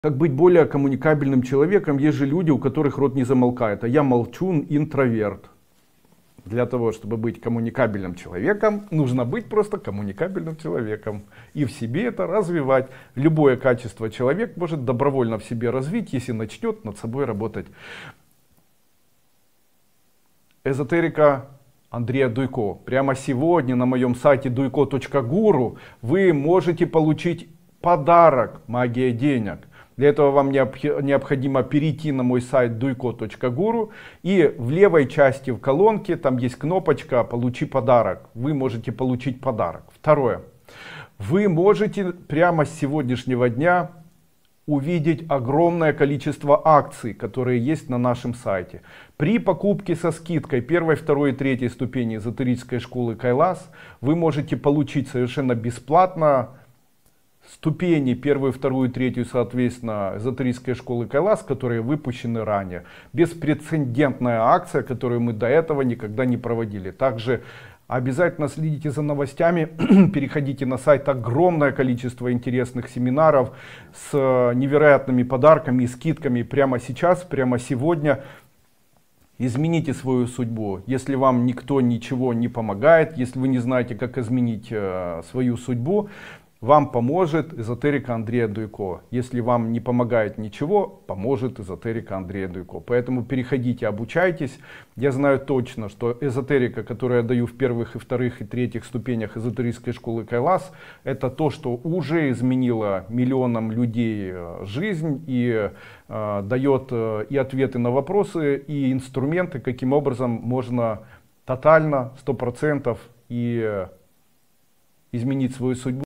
Как быть более коммуникабельным человеком? Есть же люди, у которых рот не замолкает. А я молчун, интроверт. Для того, чтобы быть коммуникабельным человеком, нужно быть просто коммуникабельным человеком. И в себе это развивать. Любое качество человек может добровольно в себе развить, если начнет над собой работать. Эзотерика Андрея Дуйко. Прямо сегодня на моем сайте duйко.guru вы можете получить подарок «Магия денег». Для этого вам необходимо перейти на мой сайт duйко.guru, и в левой части в колонке там есть кнопочка «Получи подарок». Вы можете получить подарок. Второе. Вы можете прямо с сегодняшнего дня увидеть огромное количество акций, которые есть на нашем сайте. При покупке со скидкой 1, 2 и 3 ступени эзотерической школы Кайлас вы можете получить совершенно бесплатно ступени 1, 2 и 3, соответственно, эзотерической школы Кайлас, которые выпущены ранее. Беспрецедентная акция, которую мы до этого никогда не проводили. Также обязательно следите за новостями, переходите на сайт, огромное количество интересных семинаров с невероятными подарками и скидками прямо сейчас, прямо сегодня. Измените свою судьбу. Если вам никто ничего не помогает, если вы не знаете, как изменить свою судьбу, вам поможет эзотерика Андрея Дуйко. Если вам не помогает ничего, поможет эзотерика Андрея Дуйко. Поэтому переходите, обучайтесь. Я знаю точно, что эзотерика, которую я даю в 1, 2 и 3 ступенях эзотерической школы Кайлас, это то, что уже изменило миллионам людей жизнь и дает и ответы на вопросы, и инструменты, каким образом можно тотально, 100% и изменить свою судьбу.